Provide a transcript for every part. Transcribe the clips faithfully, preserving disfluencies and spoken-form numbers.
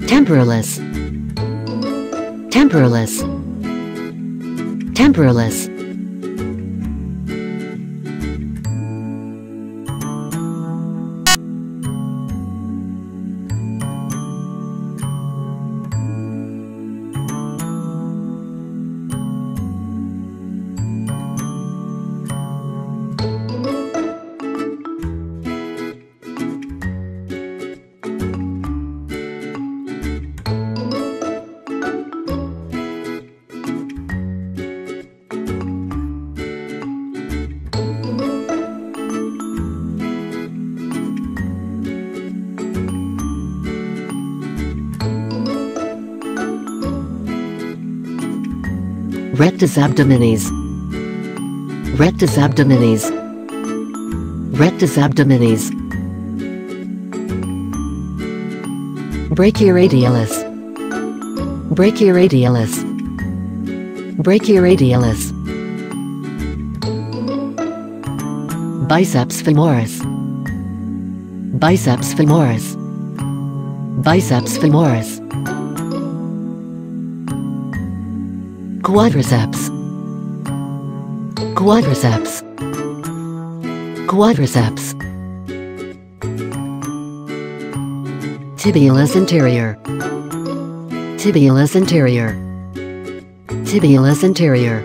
temporalist, temporalist, temporalist. Rectus abdominis, rectus abdominis, rectus abdominis. Brachioradialis, brachioradialis, brachioradialis. Biceps femoris, biceps femoris, biceps femoris. Quadriceps, quadriceps, quadriceps. Tibialis anterior, tibialis anterior, tibialis anterior.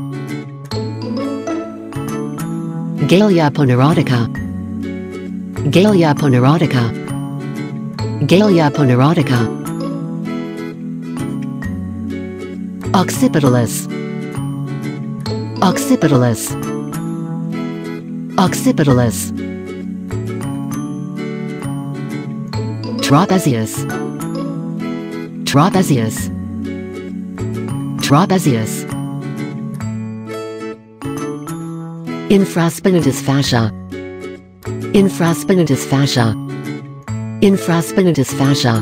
Galea poneurotica, galea poneurotica, galea poneurotica. Occipitalis, occipitalis, occipitalis. Trapezius, trapezius, trapezius. Infraspinatus fascia, infraspinatus fascia, infraspinatus fascia.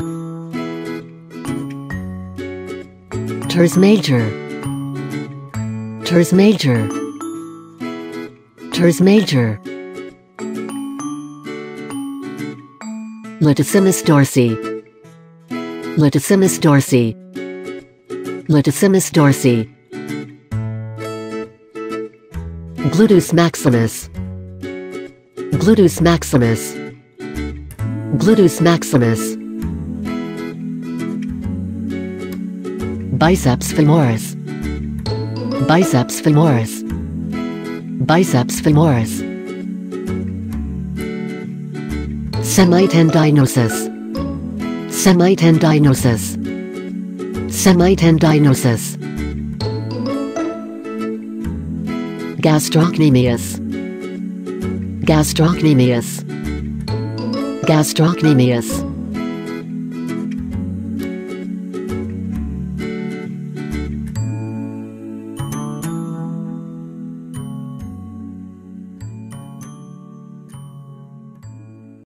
Teres major, teres major, teres major. Latissimus dorsi, latissimus dorsi, latissimus dorsi. Gluteus maximus, gluteus maximus, gluteus maximus. Biceps femoris, biceps femoris, biceps femoris. Semitendinosus, semitendinosus, semitendinosus. Gastrocnemius, gastrocnemius, gastrocnemius.